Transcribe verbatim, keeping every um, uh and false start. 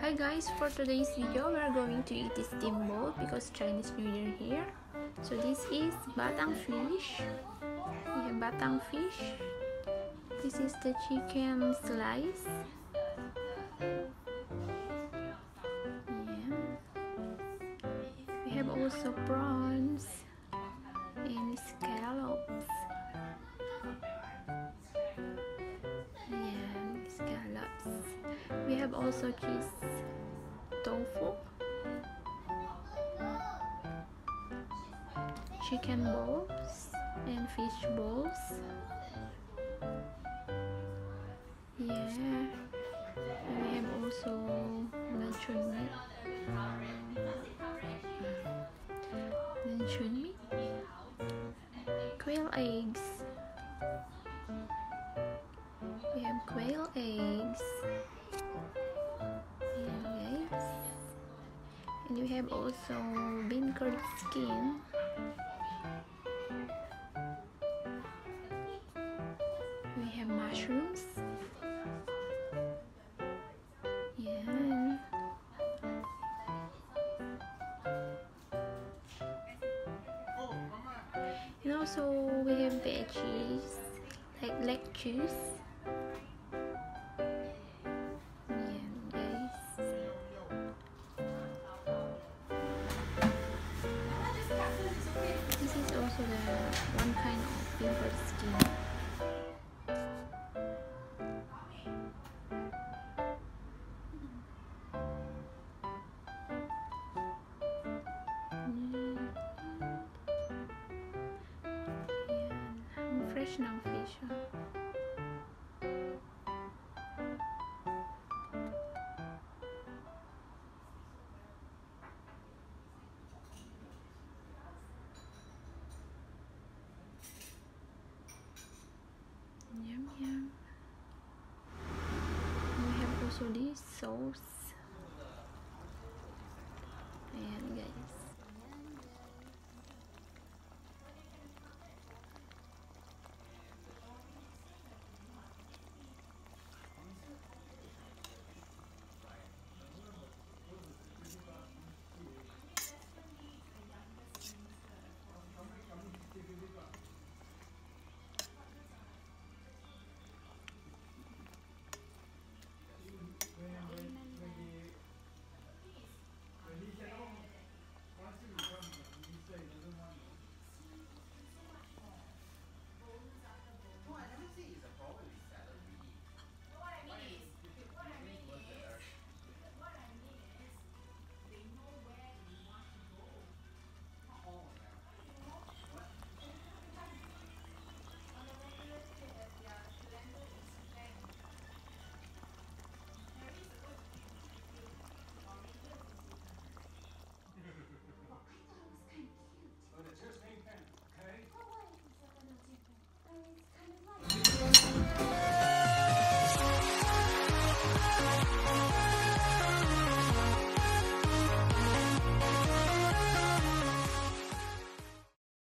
Hi guys, for today's video we are going to eat the steamboat because Chinese New Year here. So this is batang fish. We have batang fish. This is the chicken slice. Yeah. We have also prawns and scallops. Yeah, scallops. We have also cheese tofu, chicken balls and fish balls. Yeah, and we have also luncheon meat, luncheon meat, quail eggs. We have quail eggs. Yeah, guys. And we have also bean curd skin. We have mushrooms. Yeah. And also we have veggies like lettuce. Yeah, guys. This is also the one kind of bean curd skin. Fresh ng fish. Oh. Yum yum. And we have also this sauce. Ayan guys.